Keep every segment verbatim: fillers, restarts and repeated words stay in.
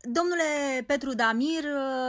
Domnule Petru Damir,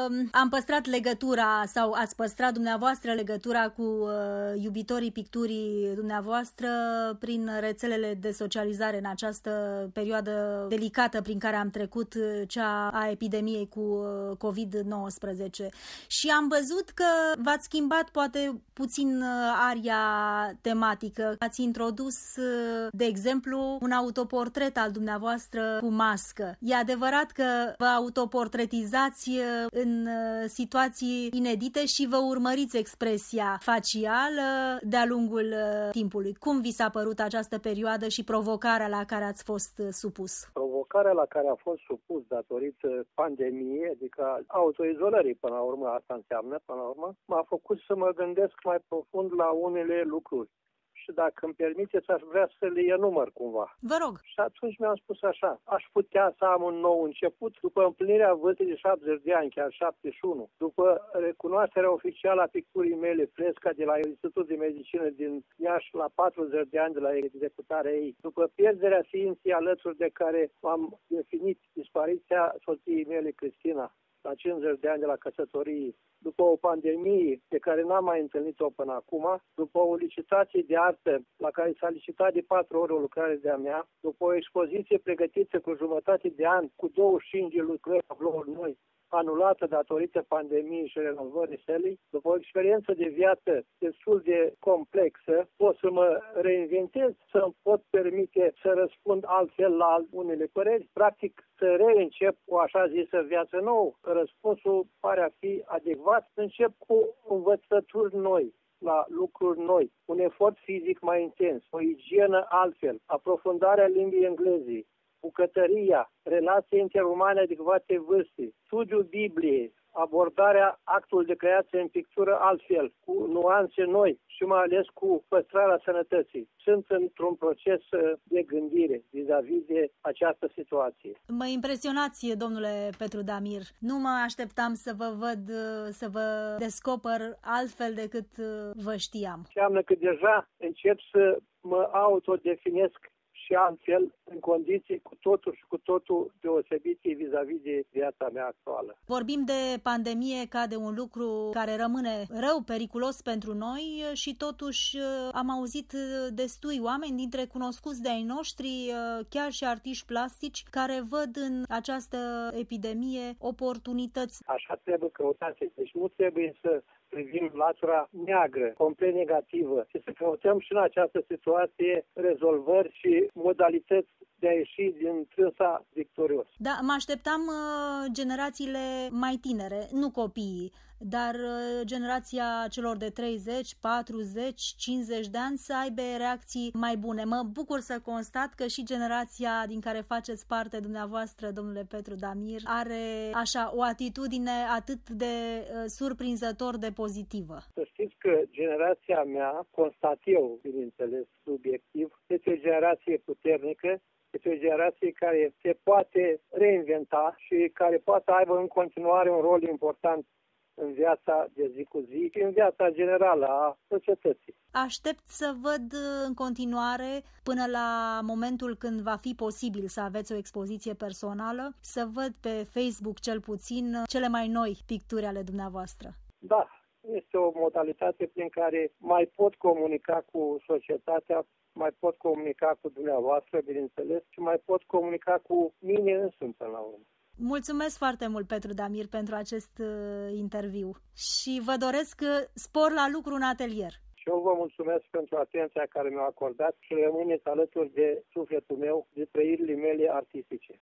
am păstrat legătura sau ați păstrat dumneavoastră legătura cu iubitorii picturii dumneavoastră prin rețelele de socializare în această perioadă delicată prin care am trecut, cea a epidemiei cu covid nouăsprezece. Și am văzut că v-ați schimbat poate puțin aria tematică. Ați introdus, de exemplu, un autoportret al dumneavoastră cu mască. E adevărat că vă autoportretizați în situații inedite și vă urmăriți expresia facială de-a lungul timpului. Cum vi s-a părut această perioadă și provocarea la care ați fost supus? Provocarea la care a fost supus datorită pandemiei, adică autoizolării până la urmă, asta înseamnă până la urmă, m-a făcut să mă gândesc mai profund la unele lucruri. Și dacă îmi permiteți, aș vrea să le enumăr cumva. Vă rog. Și atunci mi-am spus așa, aș putea să am un nou început după împlinirea vârstei de șaptezeci de ani, chiar șaptezeci și unu, după recunoașterea oficială a picturii mele, fresca de la Institutul de Medicină din Iași la patruzeci de ani de la executarea ei, după pierderea ființei alături de care am definit dispariția soției mele, Cristina, la cincizeci de ani de la căsătorie, după o pandemie pe care n-am mai întâlnit-o până acum, după o licitație de artă la care s-a licitat de patru ori o lucrare de-a mea, după o expoziție pregătită cu jumătate de an, cu douăzeci și cinci de lucrări tablouri noi, anulată datorită pandemiei și renovării sălii, după o experiență de viață destul de complexă, pot să mă reinventez, să-mi pot permite să răspund altfel la unele păreri, practic să reîncep o așa zisă viață nouă. Răspunsul pare a fi adecvat. Încep cu învățături noi, la lucruri noi, un efort fizic mai intens, o igienă altfel, aprofundarea limbii englezii, bucătăria, relații interumane adecvate vârstei, studiul Bibliei, abordarea actului de creație în pictură altfel, cu nuanțe noi și mai ales cu păstrarea sănătății. Sunt într-un proces de gândire vis-a-vis de această situație. Mă impresionați, domnule Petru Damir. Nu mă așteptam să vă văd, să vă descoper altfel decât vă știam. Înseamnă că deja încep să mă autodefinesc și altfel, în condiții cu totul și cu totul deosebite vis-a-vis de viața mea actuală. Vorbim de pandemie ca de un lucru care rămâne rău, periculos pentru noi și totuși am auzit destui oameni dintre cunoscuți de ai noștri, chiar și artiști plastici, care văd în această epidemie oportunități. Așa trebuie căutați. Deci nu trebuie să privim latura neagră, complet negativă, și să căutăm și în această situație rezolvări și modalități de a ieși din trânsa victorios. Da, mă așteptam uh, generațiile mai tinere, nu copiii, dar uh, generația celor de treizeci, patruzeci, cincizeci de ani să aibă reacții mai bune. Mă bucur să constat că și generația din care faceți parte dumneavoastră, domnule Petru Damir, are așa o atitudine atât de uh, surprinzător de pozitivă. Să știți că generația mea, constat eu, bineînțeles, subiectiv, este o generație puternică, este o generație care se poate reinventa și care poate aibă în continuare un rol important în viața de zi cu zi și în viața generală a societății. Aștept să văd în continuare, până la momentul când va fi posibil să aveți o expoziție personală, să văd pe Facebook cel puțin cele mai noi picturi ale dumneavoastră. Da, este o modalitate prin care mai pot comunica cu societatea, mai pot comunica cu dumneavoastră, bineînțeles, și mai pot comunica cu mine însumi până la urmă. Mulțumesc foarte mult, Petru Damir, pentru acest uh, interviu și vă doresc uh, spor la lucru în atelier. Și eu vă mulțumesc pentru atenția care mi-o acordat și rămâneți alături de sufletul meu, de trăirile mele artistice.